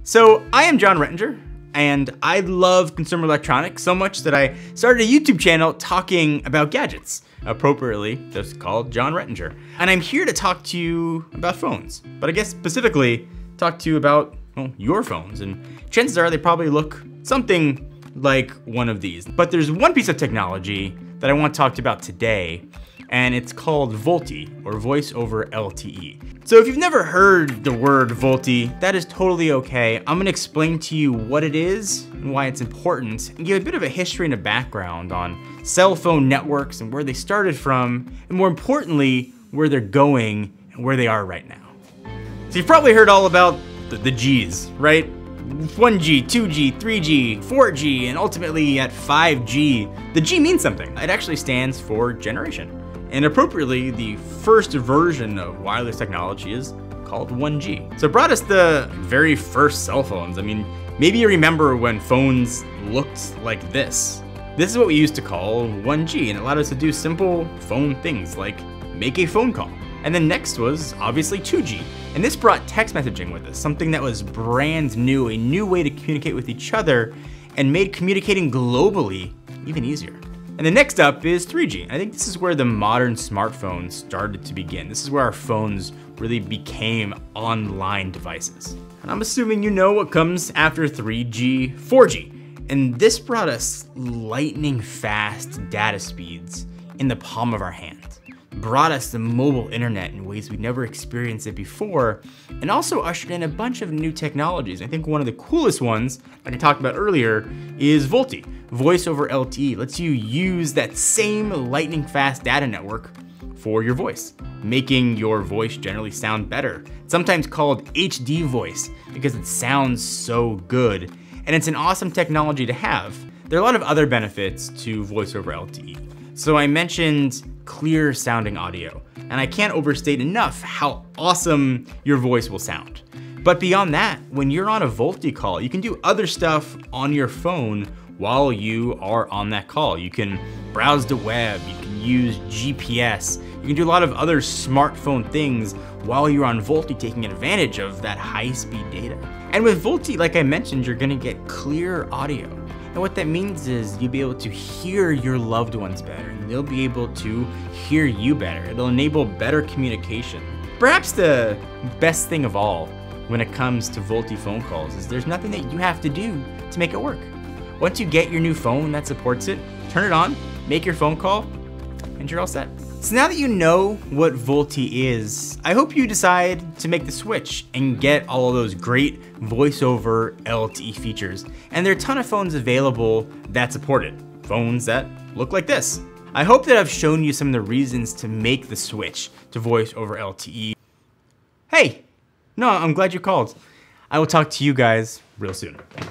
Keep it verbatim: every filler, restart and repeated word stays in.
So I am Jon Rettinger, and I love consumer electronics so much that I started a YouTube channel talking about gadgets. Appropriately, that's called Jon Rettinger. And I'm here to talk to you about phones, but I guess specifically talk to you about, well, your phones. And chances are they probably look something like one of these. But there's one piece of technology that I want to talk about today, and it's called VoLTE, or Voice over L T E. So if you've never heard the word VoLTE, that is totally okay. I'm gonna explain to you what it is and why it's important, and give a bit of a history and a background on cell phone networks and where they started from, and more importantly, where they're going and where they are right now. So you've probably heard all about the, the G's, right? one G, two G, three G, four G, and ultimately at five G. The G means something. It actually stands for generation. And appropriately, the first version of wireless technology is called one G. So it brought us the very first cell phones. I mean, maybe you remember when phones looked like this. This is what we used to call one G, and it allowed us to do simple phone things like make a phone call. And then next was obviously two G. And this brought text messaging with us, something that was brand new, a new way to communicate with each other, and made communicating globally even easier. And the next up is three G. I think this is where the modern smartphones started to begin. This is where our phones really became online devices. And I'm assuming you know what comes after three G, four G. And this brought us lightning fast data speeds in the palm of our hand. Brought us the mobile internet in ways we'd never experienced it before, and also ushered in a bunch of new technologies. I think one of the coolest ones, like I talked about earlier, is VoLTE. Voice over L T E lets you use that same lightning fast data network for your voice, making your voice generally sound better. It's sometimes called H D voice because it sounds so good, and it's an awesome technology to have. There are a lot of other benefits to voice over L T E. So I mentioned clear sounding audio, and I can't overstate enough how awesome your voice will sound. But beyond that, when you're on a VoLTE call, you can do other stuff on your phone while you are on that call. You can browse the web, you can use G P S, you can do a lot of other smartphone things while you're on VoLTE, taking advantage of that high-speed data. And with VoLTE, like I mentioned, you're gonna get clear audio. And what that means is you'll be able to hear your loved ones better, and they'll be able to hear you better. It'll enable better communication. Perhaps the best thing of all when it comes to VoLTE phone calls is there's nothing that you have to do to make it work. Once you get your new phone that supports it, turn it on, make your phone call, and you're all set. So now that you know what VoLTE is, I hope you decide to make the switch and get all of those great voice over L T E features. And there are a ton of phones available that support it. Phones that look like this. I hope that I've shown you some of the reasons to make the switch to voice over L T E. Hey, no, I'm glad you called. I will talk to you guys real soon.